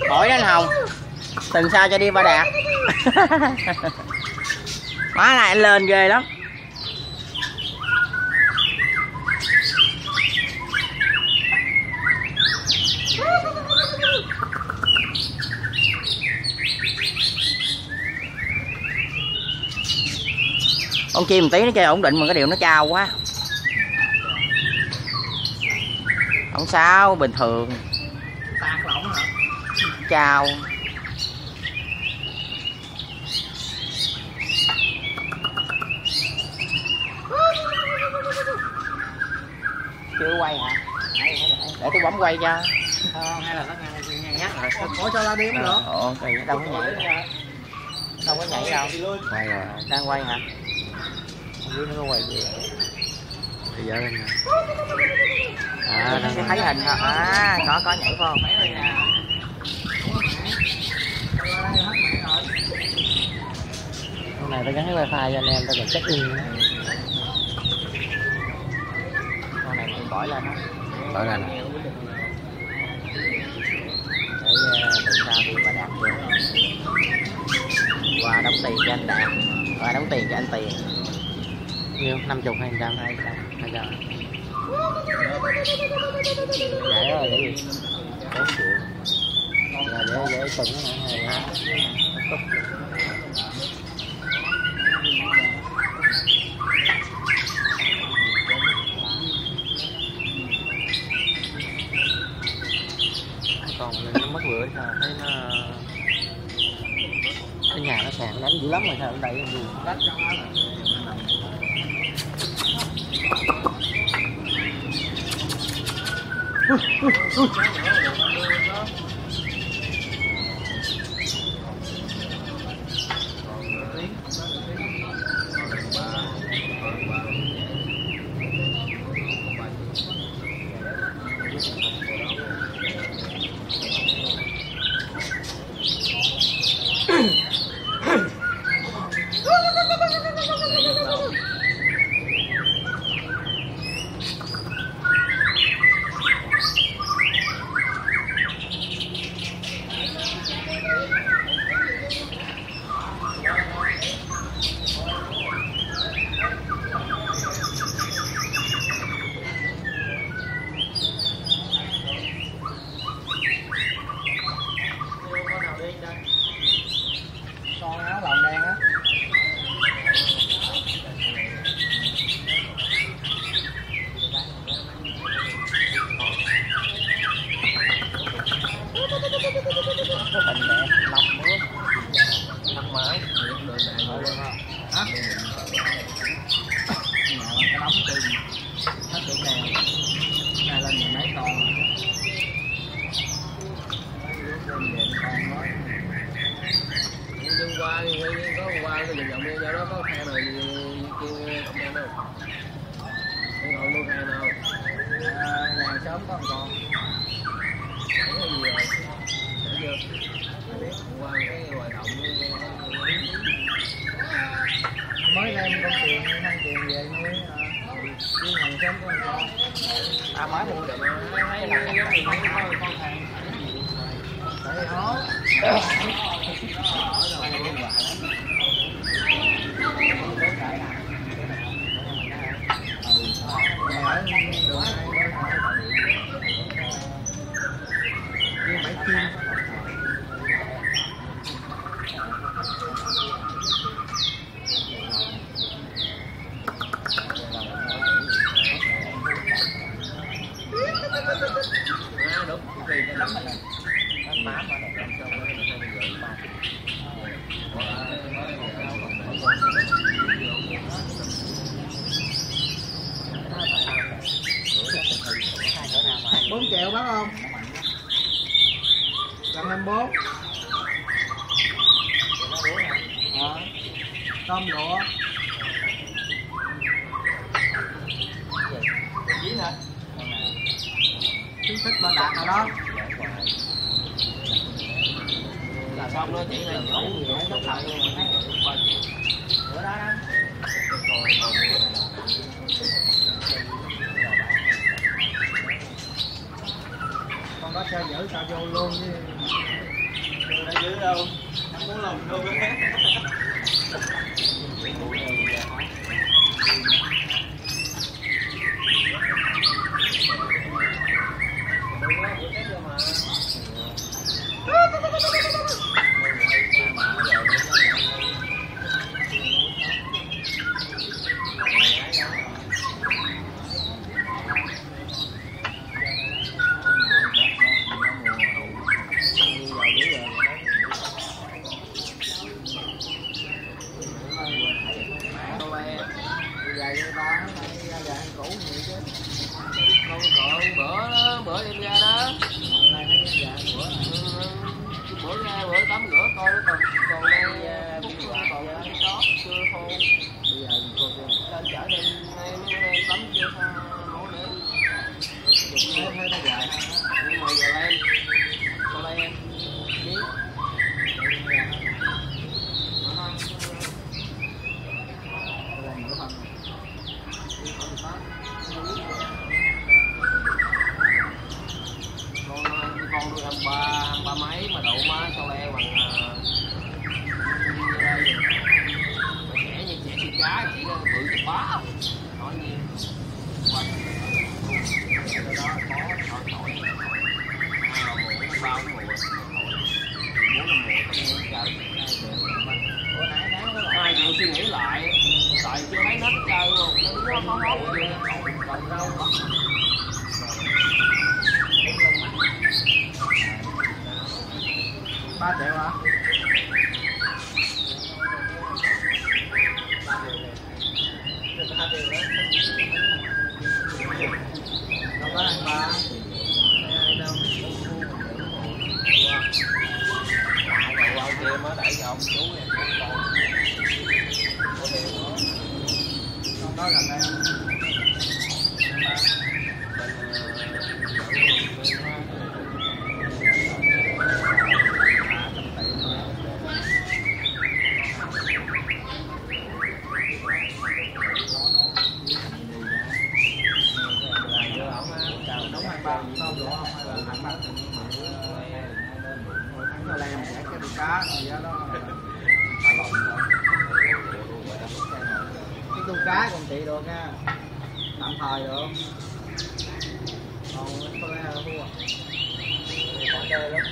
Hỏi đến Hồng. Tuần sau cho đi Ba Đạt. Má này anh lên ghê lắm. Con chim một tí nó chơi ổn định mà cái điều nó cao quá. Không sao, bình thường. Tạc lỏng hả? Chào. Chưa quay hả? Để tôi bấm quay cho. Hay là nó ngang nhắc rồi. Có cho ra đi cũng được. Ồ, kỳ đâu có nhảy. Đâu có nhảy đâu. Quay rồi. Đang quay hả? Không biết nó có quay gì. Bây giờ lên nè. Đang thấy hình hả? Có nhảy phải không? Con này tao gắn cái wifi cho anh em tao còn check in. Con này mình bỏ lên đó. Bỏ lên nè. Để từ sau đi Ba Đạt vô. Qua đóng tiền cho anh Đạt. Qua đóng tiền cho anh Tiền. Nhiêu? 50 hay 100? 200. Để rồi để gì? 4 triệu. Là để tuần nó hả? Còn nó mất lửa sao thấy nó cái nhà nó sàn đánh dữ lắm rồi sao ở đây em dùng đánh trong đó con áo lòng đen á. Cái hình đẹp, lông nữa. Năm mới Hả? cái nóng tiền hết tiền này này lên mười mấy con nhưng qua có qua cái vòng vòng đi do đó có khe nào kia không em đâu không ngồi luôn khe nào nhà sớm có một con cái gì rồi để chưa qua cái hoạt động mới lên con tiền thằng tiền về nuôi chứ hàng sớm có một con mới mua được thấy là con hàng phải hó triệu bác không? Gần 24. Tôm lụa. Gì hả? Khuyến khích Ba Đạt nào đó. Là xong đó chỉ là nhổ nó thật luôn mà thấy bữa đó đó. Con đó chơi dữ sao vô luôn chứ. đâu, không muốn lòng đâu bé. Bữa em ra đó, bữa ra bữa tắm rửa coi nó còn đây còn có chưa khô. Bây giờ lên chở đi tắm chưa mẫu nữa. Dùng nó hơi nó dài. Nhưng mà giờ em coi đây em biết. Con nuôi ba mấy mà đậu má sau le bằng đây trẻ như trẻ thì cá chỉ có bự chục bá nói nhiều đó có thổi mùa bao mùa 4 5 mùa ai chịu suy nghĩ lại tại chưa thấy nết chơi luôn nó có hốt còn đâu $3 triệu hả? Đâu có ăn ba đâu kia mới đẩy cho ông chú em con đó gần đây cá gì đó cái con cá còn chị được nha, tạm thời được, còn có lẽ là thua còn chơi lắm,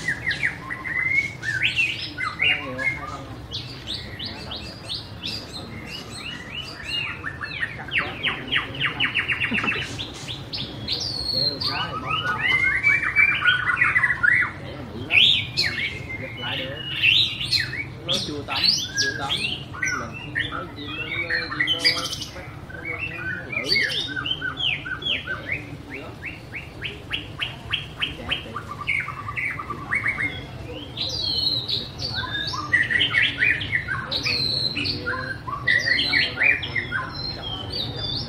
có lẽ nhiều hay không để được cá thì bóng lại lại được nó chưa tắm lần khi nói chim nó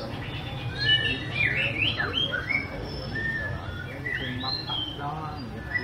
lử